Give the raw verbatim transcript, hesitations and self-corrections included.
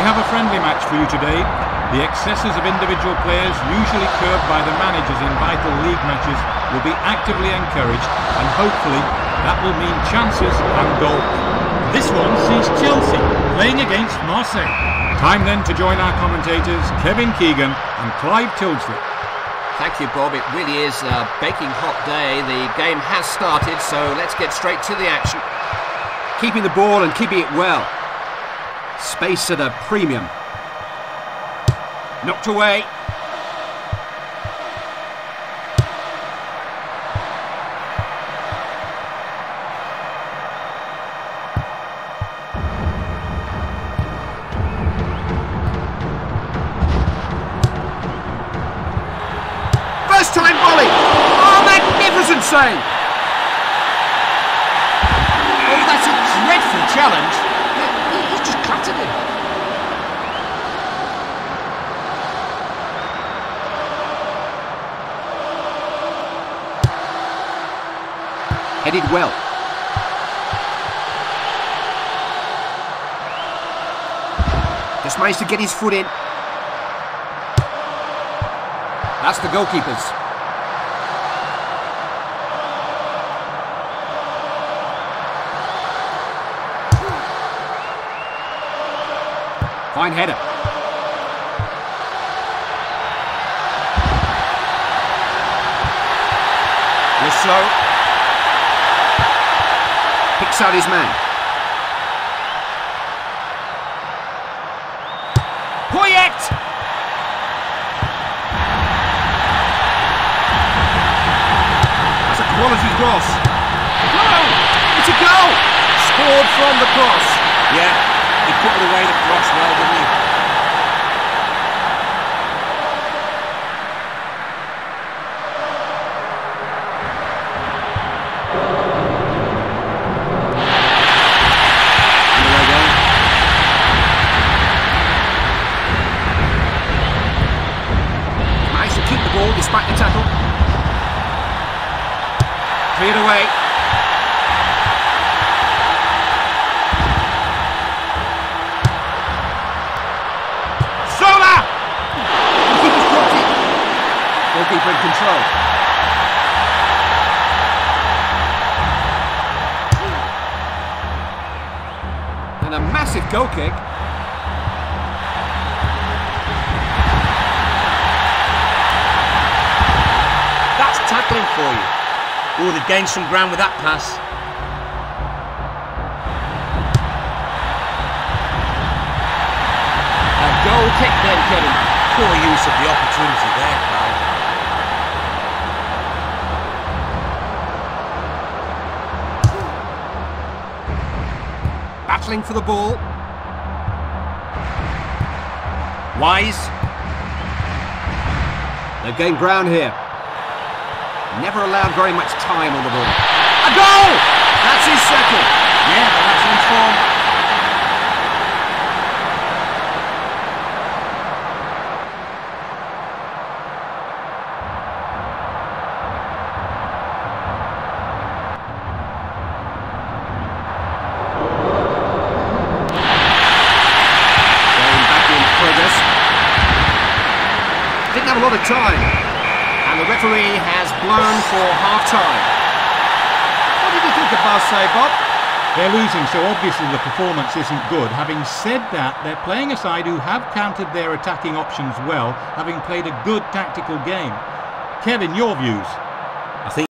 have a friendly match for you today. The excesses of individual players, usually curbed by the managers in vital league matches, will be actively encouraged, and hopefully that will mean chances and goals. This one sees Chelsea playing against Marseille. Time then to join our commentators, Kevin Keegan and Clive Tildesley. Thank you, Bob. It really is a baking hot day. The game has started, so let's get straight to the action. Keeping the ball and keeping it well. Space at a premium. Knocked away. First time volley. Oh, magnificent save. Oh, that's a dreadful challenge. He- He's just clattered him. Headed well. Just managed to get his foot in. That's the goalkeepers. Fine header. We're slow. Picks out his man. Poyet! That's a quality cross. Goal! It's a goal! Scored from the cross. Yeah, he put it away the cross well, didn't he? Despite the tackle. Cleared away. Zola! Goalkeeper's blocked it. Goalkeeper in control. And a massive goal kick. Tackling for you. Oh, they've gained some ground with that pass. A goal kick then, Kevin. Poor use of the opportunity there, Clive. Battling for the ball. Wise. They've gained ground here. Never allowed very much time on the ball. A goal! That's his second. Yeah, but that's in form. Going back in progress. Didn't have a lot of time. And the referee has blown for half-time. What did you think of Marseille, Bob? They're losing, so obviously the performance isn't good. Having said that, they're playing a side who have countered their attacking options well, having played a good tactical game. Kevin, your views?